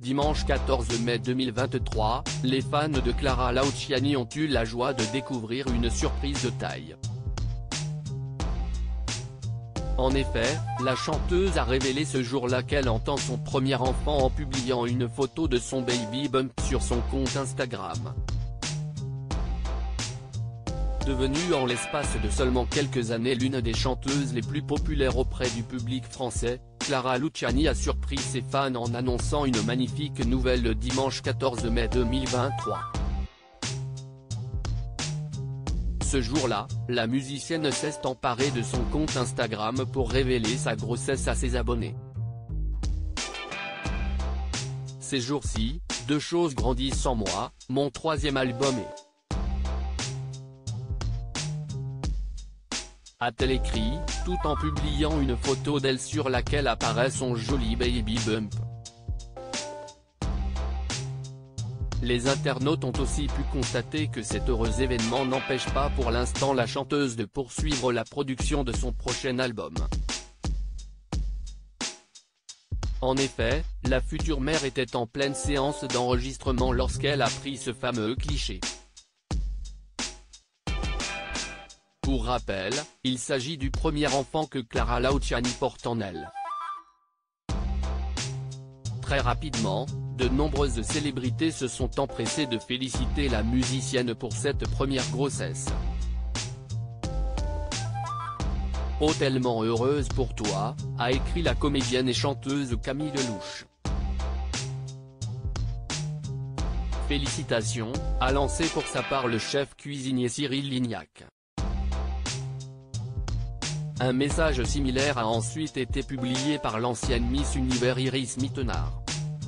Dimanche 14 mai 2023, les fans de Clara Luciani ont eu la joie de découvrir une surprise de taille. En effet, la chanteuse a révélé ce jour-là qu'elle entend son premier enfant en publiant une photo de son baby bump sur son compte Instagram. Devenue en l'espace de seulement quelques années l'une des chanteuses les plus populaires auprès du public français, Clara Luciani a surpris ses fans en annonçant une magnifique nouvelle le dimanche 14 mai 2023. Ce jour-là, la musicienne s'est emparée de son compte Instagram pour révéler sa grossesse à ses abonnés. Ces jours-ci, deux choses grandissent en moi, mon troisième album est. A-t-elle écrit, tout en publiant une photo d'elle sur laquelle apparaît son joli baby bump. Les internautes ont aussi pu constater que cet heureux événement n'empêche pas pour l'instant la chanteuse de poursuivre la production de son prochain album. En effet, la future mère était en pleine séance d'enregistrement lorsqu'elle a pris ce fameux cliché. Pour rappel, il s'agit du premier enfant que Clara Luciani porte en elle. Très rapidement, de nombreuses célébrités se sont empressées de féliciter la musicienne pour cette première grossesse. « Oh tellement heureuse pour toi », a écrit la comédienne et chanteuse Camille Lelouch. Félicitations, a lancé pour sa part le chef cuisinier Cyril Lignac. Un message similaire a ensuite été publié par l'ancienne Miss Univers Iris Mittenard.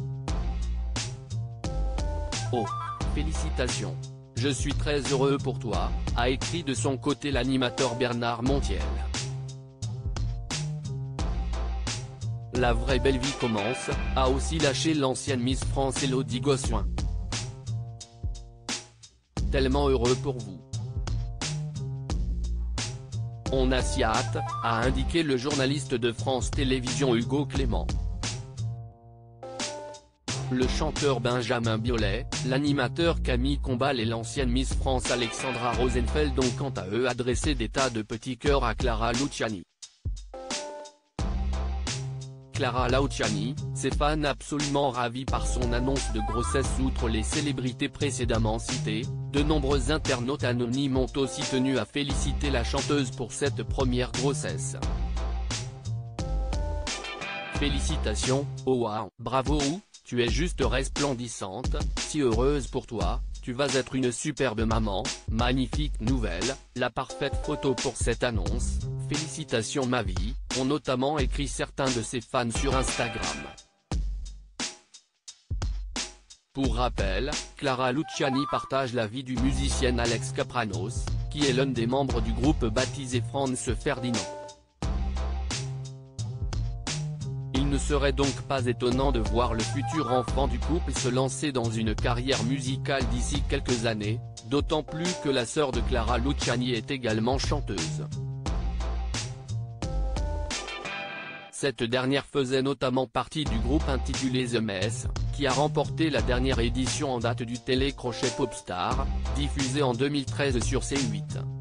Oh, félicitations. Je suis très heureux pour toi, a écrit de son côté l'animateur Bernard Montiel. La vraie belle vie commence, a aussi lâché l'ancienne Miss France Élodie Gossuin. Tellement heureux pour vous. On a si hâte, a indiqué le journaliste de France Télévisions Hugo Clément. Le chanteur Benjamin Biolay, l'animateur Camille Combal et l'ancienne Miss France Alexandra Rosenfeld ont quant à eux adressé des tas de petits cœurs à Clara Luciani. Clara Luciani, ses fans absolument ravis par son annonce de grossesse. Outre les célébrités précédemment citées, de nombreux internautes anonymes ont aussi tenu à féliciter la chanteuse pour cette première grossesse. Félicitations, oh wow, bravo, tu es juste resplendissante, si heureuse pour toi, tu vas être une superbe maman, magnifique nouvelle, la parfaite photo pour cette annonce, félicitations ma vie, ont notamment écrit certains de ses fans sur Instagram. Pour rappel, Clara Luciani partage la vie du musicien Alex Kapranos, qui est l'un des membres du groupe baptisé Franz Ferdinand. Il ne serait donc pas étonnant de voir le futur enfant du couple se lancer dans une carrière musicale d'ici quelques années, d'autant plus que la sœur de Clara Luciani est également chanteuse. Cette dernière faisait notamment partie du groupe intitulé The Mess, qui a remporté la dernière édition en date du télécrochet Popstar, diffusé en 2013 sur C8.